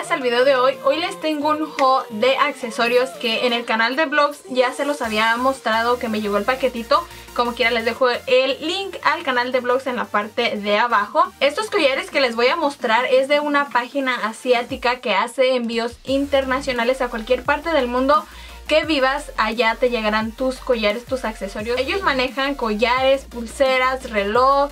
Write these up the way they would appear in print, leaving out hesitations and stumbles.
bienvenidas al video de hoy. Hoy les tengo un haul de accesorios que en el canal de vlogs ya se los había mostrado, que me llegó el paquetito. Como quiera les dejo el link al canal de vlogs en la parte de abajo. Estos collares que les voy a mostrar es de una página asiática que hace envíos internacionales a cualquier parte del mundo que vivas. Allá te llegarán tus collares, tus accesorios. Ellos manejan collares, pulseras, reloj,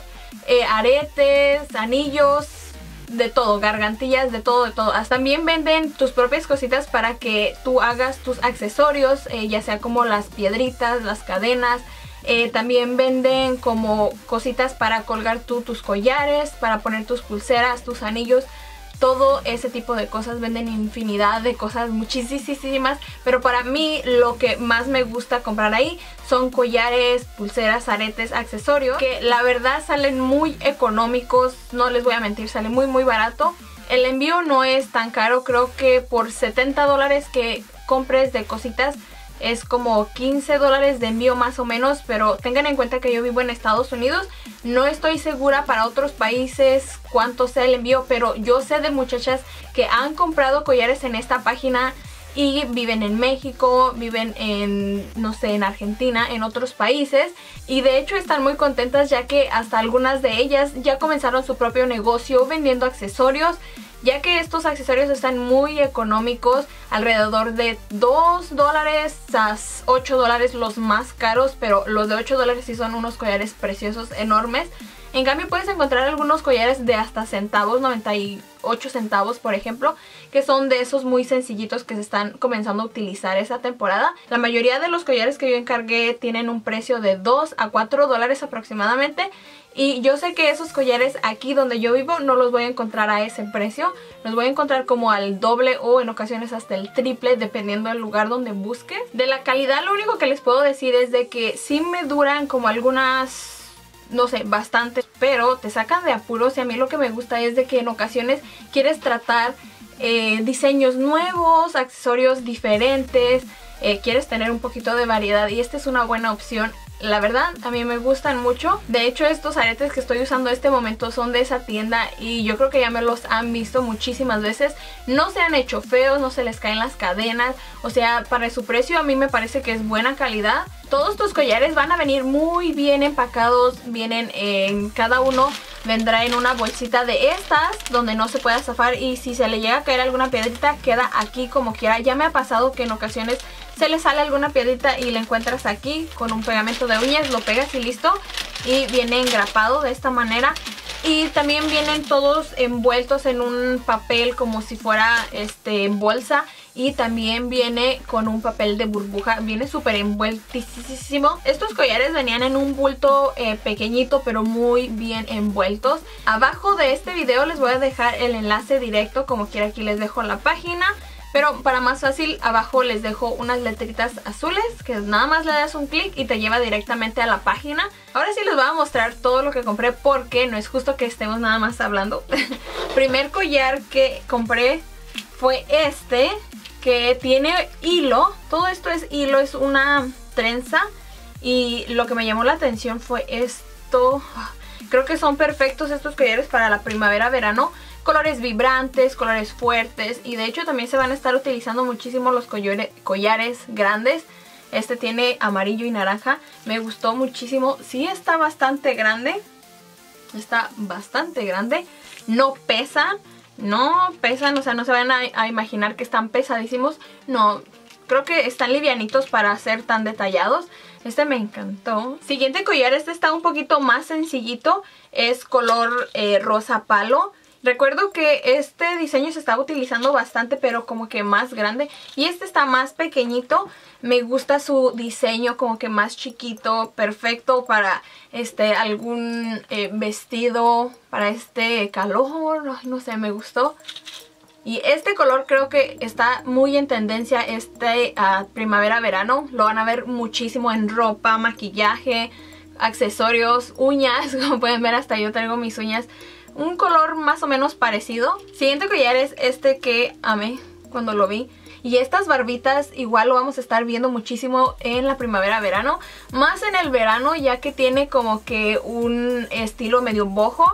aretes, anillos, de todo, gargantillas, de todo, de todo. También venden tus propias cositas para que tú hagas tus accesorios, ya sea como las piedritas, las cadenas. También venden como cositas para colgar tus collares, para poner tus pulseras, tus anillos. Todo ese tipo de cosas, venden infinidad de cosas, muchísimas. Pero para mí lo que más me gusta comprar ahí son collares, pulseras, aretes, accesorios, que la verdad salen muy económicos, no les voy a mentir, sale muy barato. El envío no es tan caro, creo que por $70 que compres de cositas es como $15 de envío más o menos, pero tengan en cuenta que yo vivo en Estados Unidos. No estoy segura para otros países cuánto sea el envío, pero yo sé de muchachas que han comprado collares en esta página y viven en México, viven en, no sé, en Argentina, en otros países, y de hecho están muy contentas ya que hasta algunas de ellas ya comenzaron su propio negocio vendiendo accesorios, ya que estos accesorios están muy económicos, alrededor de $2 a $8 los más caros, pero los de $8 sí son unos collares preciosos, enormes. En cambio puedes encontrar algunos collares de hasta centavos, 98 centavos por ejemplo, que son de esos muy sencillitos que se están comenzando a utilizar esa temporada. La mayoría de los collares que yo encargué tienen un precio de $2 a $4 aproximadamente. Y yo sé que esos collares aquí donde yo vivo no los voy a encontrar a ese precio. Los voy a encontrar como al doble o en ocasiones hasta el triple, dependiendo del lugar donde busque. De la calidad lo único que les puedo decir es de que sí me duran como algunas, no sé, bastantes, pero te sacan de apuros. Y a mí lo que me gusta es de que en ocasiones quieres tratar diseños nuevos, accesorios diferentes, quieres tener un poquito de variedad y esta es una buena opción. La verdad, a mí me gustan mucho. De hecho, estos aretes que estoy usando en este momento son de esa tienda y yo creo que ya me los han visto muchísimas veces. No se han hecho feos, no se les caen las cadenas. O sea, para su precio a mí me parece que es buena calidad. Todos estos collares van a venir muy bien empacados. Vienen en cada uno, vendrá en una bolsita de estas donde no se pueda zafar, y si se le llega a caer alguna piedrita queda aquí como quiera. Ya me ha pasado que en ocasiones se le sale alguna piedrita y la encuentras aquí con un pegamento de uñas, lo pegas y listo, y viene engrapado de esta manera. Y también vienen todos envueltos en un papel como si fuera bolsa, y también viene con un papel de burbuja, viene súper envueltísimo. Estos collares venían en un bulto pequeñito pero muy bien envueltos. Abajo de este video les voy a dejar el enlace directo, como quiera aquí les dejo la página. Pero para más fácil, abajo les dejo unas letritas azules que nada más le das un clic y te lleva directamente a la página. Ahora sí les voy a mostrar todo lo que compré porque no es justo que estemos nada más hablando. Primer collar que compré fue este, que tiene hilo. Todo esto es hilo, es una trenza. Y lo que me llamó la atención fue esto. Creo que son perfectos estos collares para la primavera-verano. Colores vibrantes, colores fuertes, y de hecho también se van a estar utilizando muchísimo los collares grandes. Este tiene amarillo y naranja, me gustó muchísimo. Sí está bastante grande, no pesan, o sea, no se van a imaginar que están pesadísimos. No, creo que están livianitos para ser tan detallados. Este me encantó. Siguiente collar, este está un poquito más sencillito, es color rosa palo. Recuerdo que este diseño se estaba utilizando bastante, pero como que más grande. Y este está más pequeñito. Me gusta su diseño como que más chiquito. Perfecto para algún vestido, para este calor. No sé, me gustó. Y este color creo que está muy en tendencia primavera-verano. Lo van a ver muchísimo en ropa, maquillaje, accesorios, uñas. Como pueden ver, hasta yo traigo mis uñas. Un color más o menos parecido. Siguiente collar es este que amé cuando lo vi. Y estas barbitas igual lo vamos a estar viendo muchísimo en la primavera-verano. Más en el verano, ya que tiene como que un estilo medio boho.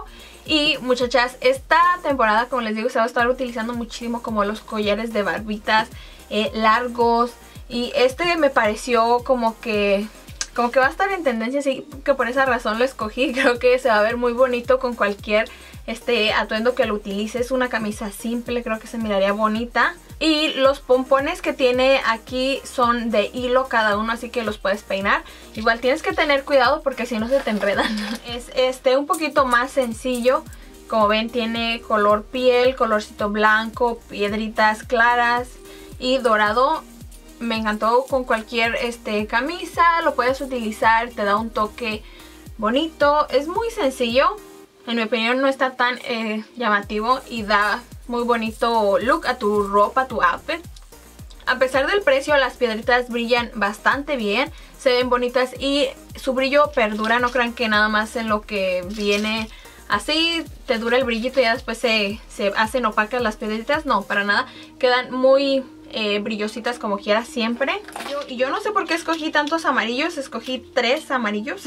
Y muchachas, esta temporada, como les digo, se va a estar utilizando muchísimo como los collares de barbitas largos. Y este me pareció como que va a estar en tendencia, así que por esa razón lo escogí. Creo que se va a ver muy bonito con cualquier atuendo que lo utilices. Una camisa simple, creo que se miraría bonita. Y los pompones que tiene aquí son de hilo cada uno, así que los puedes peinar. Igual tienes que tener cuidado porque si no se te enredan. Es un poquito más sencillo. Como ven, tiene color piel, colorcito blanco, piedritas claras y dorado. Me encantó con cualquier camisa, lo puedes utilizar, te da un toque bonito. Es muy sencillo, en mi opinión no está tan llamativo y da muy bonito look a tu ropa, a tu outfit. A pesar del precio, las piedritas brillan bastante bien, se ven bonitas y su brillo perdura. No crean que nada más en lo que viene así te dura el brillito y ya después se hacen opacas las piedritas. No, para nada, quedan muy brillositas como quiera siempre. Yo no sé por qué escogí tantos amarillos, escogí 3 amarillos.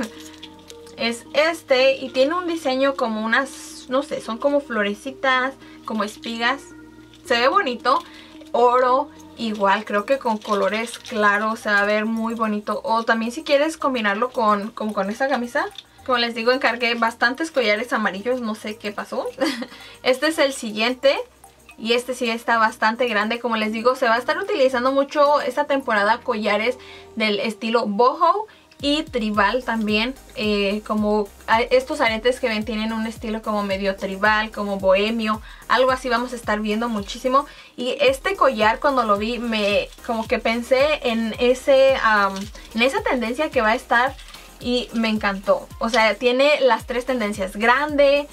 Es y tiene un diseño como unas, no sé, son como florecitas, como espigas. Se ve bonito. Oro, igual creo que con colores claros se va a ver muy bonito. O también si quieres combinarlo con esta camisa. Como les digo, encargué bastantes collares amarillos, no sé qué pasó. Este es el siguiente. Y este sí está bastante grande. Como les digo, se va a estar utilizando mucho esta temporada collares del estilo boho y tribal también. Como estos aretes que ven tienen un estilo como medio tribal, como bohemio. Algo así vamos a estar viendo muchísimo. Y este collar, cuando lo vi, como que pensé en esa tendencia que va a estar. Y me encantó. O sea, tiene las 3 tendencias. Grande,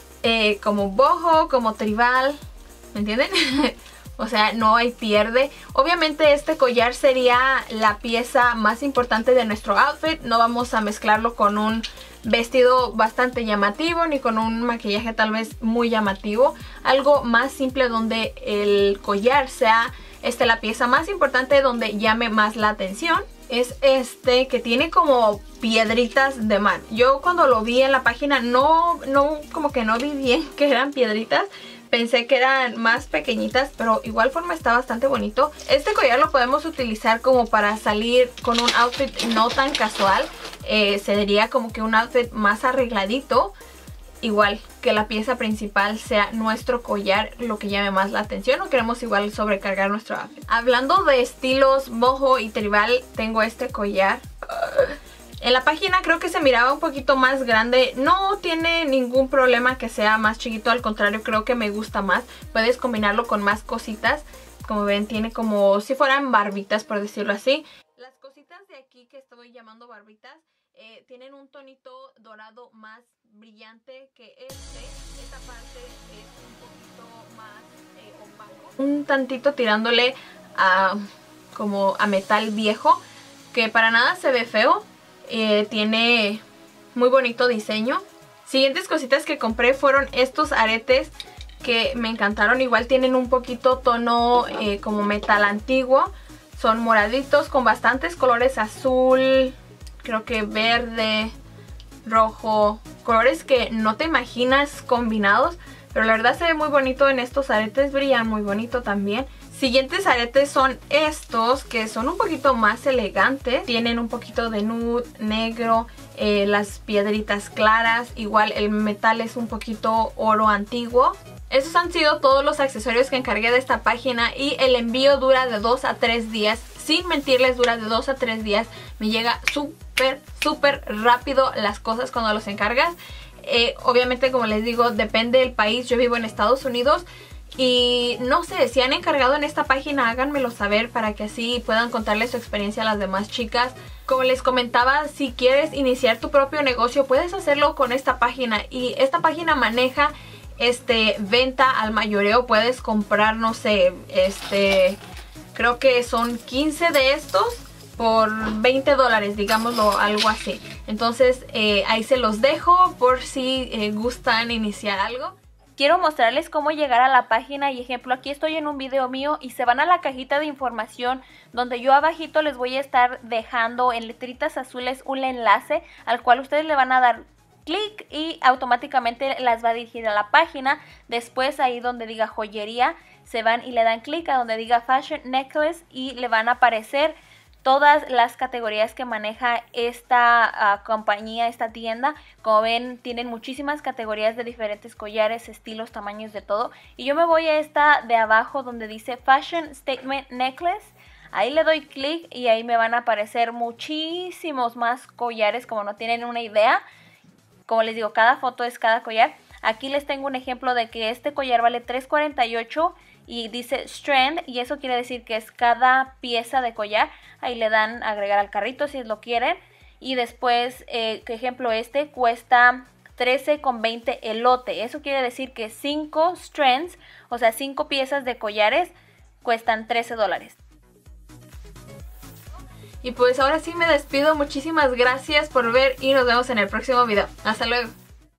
como boho, como tribal. ¿Me entienden? O sea, no hay pierde. Obviamente este collar sería la pieza más importante de nuestro outfit. No vamos a mezclarlo con un vestido bastante llamativo ni con un maquillaje tal vez muy llamativo. Algo más simple donde el collar sea la pieza más importante, donde llame más la atención. Es que tiene como piedritas de mar. Yo cuando lo vi en la página como que no vi bien que eran piedritas. Pensé que eran más pequeñitas, pero igual forma está bastante bonito. Este collar lo podemos utilizar como para salir con un outfit no tan casual. Sería como que un outfit más arregladito. Igual que la pieza principal sea nuestro collar, lo que llame más la atención. No queremos igual sobrecargar nuestro outfit. Hablando de estilos boho y tribal, tengo este collar. En la página creo que se miraba un poquito más grande. No tiene ningún problema que sea más chiquito. Al contrario, creo que me gusta más. Puedes combinarlo con más cositas. Como ven, tiene como si fueran barbitas, por decirlo así. Las cositas de aquí que estoy llamando barbitas tienen un tonito dorado más brillante que esta parte es un poquito más opaco. Un tantito tirándole como a metal viejo, que para nada se ve feo. Tiene muy bonito diseño. Siguientes cositas que compré fueron estos aretes que me encantaron. Igual tienen un poquito tono como metal antiguo. Son moraditos con bastantes colores: azul, creo que verde, rojo. Colores que no te imaginas combinados, pero la verdad se ve muy bonito en estos aretes. Brillan muy bonito también. Siguientes aretes son estos, que son un poquito más elegantes. Tienen un poquito de nude, negro, las piedritas claras. Igual el metal es un poquito oro antiguo. Esos han sido todos los accesorios que encargué de esta página y el envío dura de 2 a 3 días. Sin mentirles, dura de 2 a 3 días. Me llega súper rápido las cosas cuando los encargas. Obviamente, como les digo, depende del país. Yo vivo en Estados Unidos. Y no sé, si han encargado en esta página, háganmelo saber para que así puedan contarles su experiencia a las demás chicas. Como les comentaba, si quieres iniciar tu propio negocio, puedes hacerlo con esta página. Y esta página maneja venta al mayoreo. Puedes comprar, no sé, creo que son 15 de estos por $20, digámoslo, algo así. Entonces ahí se los dejo por si gustan iniciar algo. Quiero mostrarles cómo llegar a la página y ejemplo, aquí estoy en un video mío y se van a la cajita de información donde yo abajito les voy a estar dejando en letritas azules un enlace al cual ustedes le van a dar clic y automáticamente las va a dirigir a la página. Después ahí donde diga joyería se van y le dan clic a donde diga Fashion Necklace y le van a aparecer todas las categorías que maneja esta compañía, esta tienda. Como ven, tienen muchísimas categorías de diferentes collares, estilos, tamaños, de todo. Y yo me voy a esta de abajo donde dice Fashion Statement Necklace. Ahí le doy clic y ahí me van a aparecer muchísimos más collares, como no tienen una idea. Como les digo, cada foto es cada collar. Aquí les tengo un ejemplo de que este collar vale $3.48 y dice strand, y eso quiere decir que es cada pieza de collar. Ahí le dan agregar al carrito si lo quieren. Y después, por ejemplo, este cuesta $13.20 el lote. Eso quiere decir que 5 strands, o sea 5 piezas de collares, cuestan $13. Y pues ahora sí me despido. Muchísimas gracias por ver y nos vemos en el próximo video. Hasta luego.